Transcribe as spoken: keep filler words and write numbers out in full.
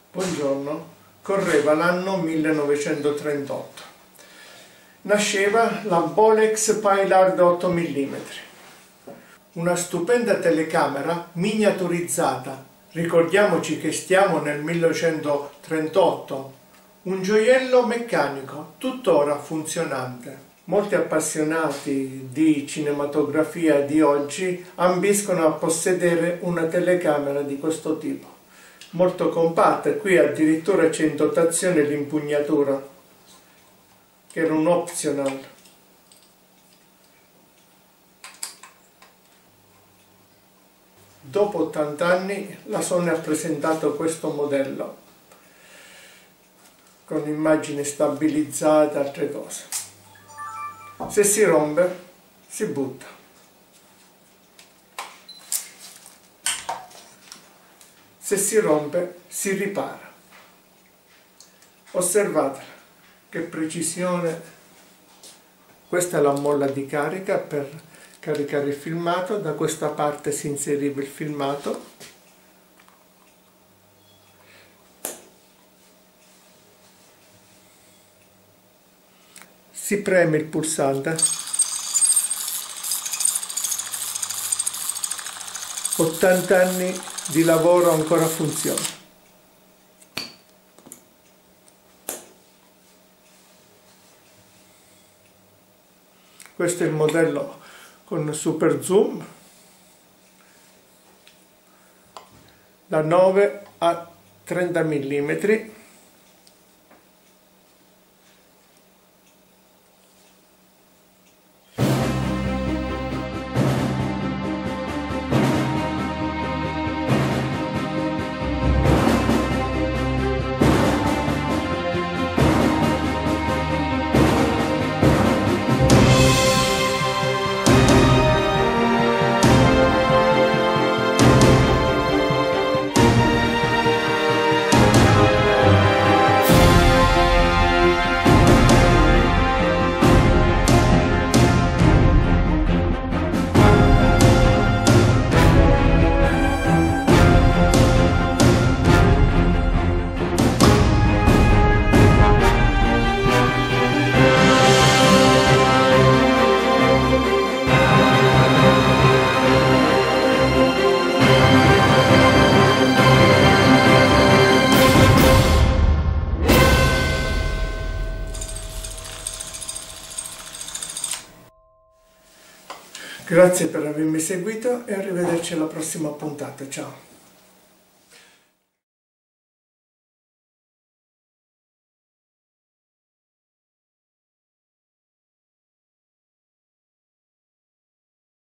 Buongiorno, correva l'anno millenovecentotrentotto. Nasceva la Bolex Pilard otto millimetri, una stupenda telecamera miniaturizzata. Ricordiamoci che stiamo nel millenovecentotrentotto, un gioiello meccanico, tuttora funzionante. Molti appassionati di cinematografia di oggi ambiscono a possedere una telecamera di questo tipo. Molto compatta, qui addirittura c'è in dotazione l'impugnatura, che era un optional. Dopo ottanta anni la Sony ha presentato questo modello, con immagini stabilizzate e altre cose. Se si rompe, si butta. Se si rompe, si ripara. Osservatela, che precisione. Questa è la molla di carica per caricare il filmato. Da questa parte si inseriva il filmato. Si preme il pulsante. ottanta anni di lavoro ancora funziona. Questo è il modello con super zoom da nove a trenta millimetri. Grazie per avermi seguito e arrivederci alla prossima puntata. Ciao!